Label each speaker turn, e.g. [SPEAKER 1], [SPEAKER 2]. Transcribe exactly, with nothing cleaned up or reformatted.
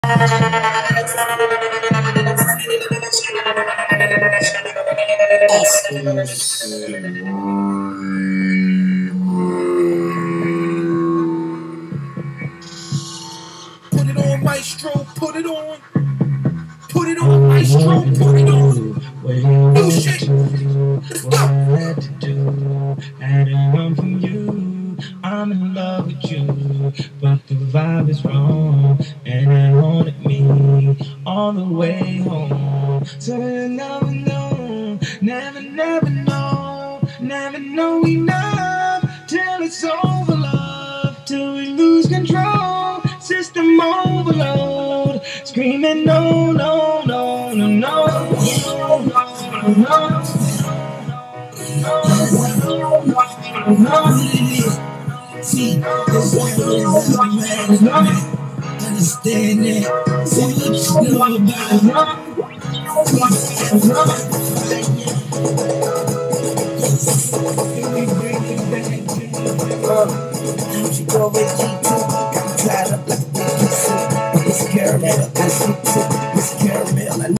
[SPEAKER 1] Put it on, maestro, put it on. Put it on, maestro, put it on. Oh shit, let's go.
[SPEAKER 2] What to do, I don't run from you. I'm in love with you, but the vibe is wrong, and it wanted me all the way home. So you never know, never, never know, never know enough till it's over, love, till we lose control. System overload, screaming no, no, no, no, no, no, no, no.
[SPEAKER 1] See, this one is a man. Understand that. So you just know about it. Don't you go with G two? Got me tied up like a big soup. It's caramel, I sleep too. It's caramel.